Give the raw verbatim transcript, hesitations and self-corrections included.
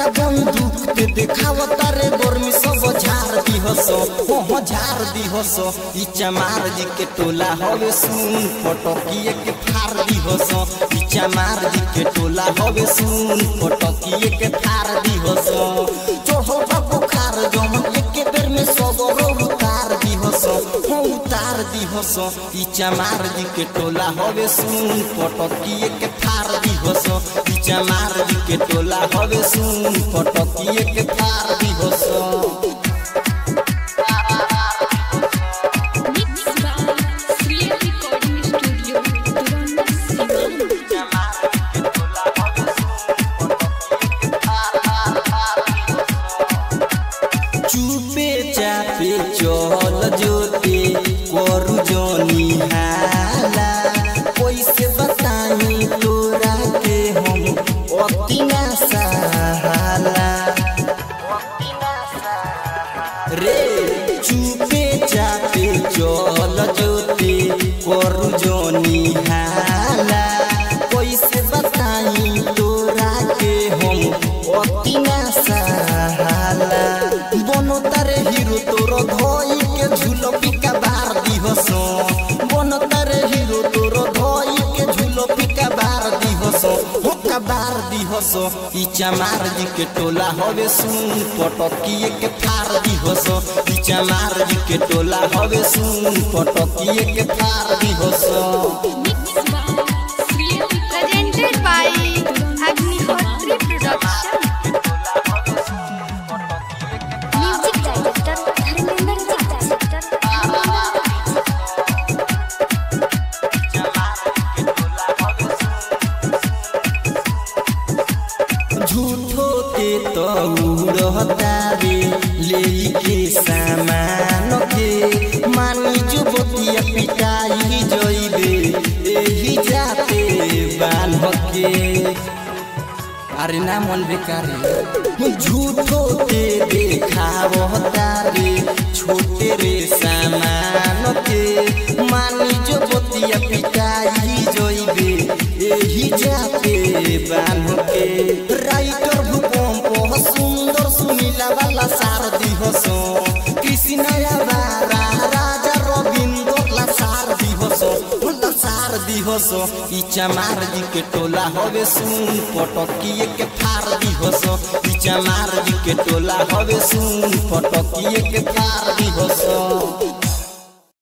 छोटका बंदूक ते देखावता रे गर्मी सब झार दिहसो हो झार दिहसो ई चमार जी के टोला हवे सुन पटकिए के फार दिहसो ई चमार जी के टोला हवे सुन पटकिए के फार दिहसो चढ़ो बुखार जम एक बेर में सब उतार दिहसो हो उतार दिहसो ई चमार जी के टोला हवे सुन पटकिए के फार दिहसो ई चमार जी के टोला हवे सुन पटकिए के फार दिहसो। चुपे चापे चल जोते करू जोनी हाला कैसे बताई तोरा के हम अति ना सहाला रे चुपे चापे चल जोते करू जोनी हाला कैसे बताई तोरा के हम अति ना सहाला बनो तारे हीरो तोर धोई के झूलो पिका बार दिहसो बनो तारे हीरो तोर धोई के झूलो पिका बार दिहसो हो का बार दिहसो ई चमार जी के टोला हवे सुन पटकिए के फार दिहसो ई चमार जी के टोला हवे सुन पटकिए के फार दिहसो। Presented by Agnihotri Production. Music director Dharmender झूठो के तो उड़ता रे ले के सामान के मानी जो बतिया पिटाई जइबे एही जाते बान के अरे ना मन बेकार झूठो के देखावता रे छोटे रे सामान के मानी जो बतिया पिटाई जइबे एही जाते बान के राइटर भूकंप सुंदर सुनीला वाला सार दिहसो कृष्णया बारा राजा रविंद्र ला सार दिहसो ला सार दिहसो ई चमार जी के टोला हवे सुन पटकिए के फार दिहसो ई चमार जी के टोला हवे सुन पटकिए के फार दिहसो।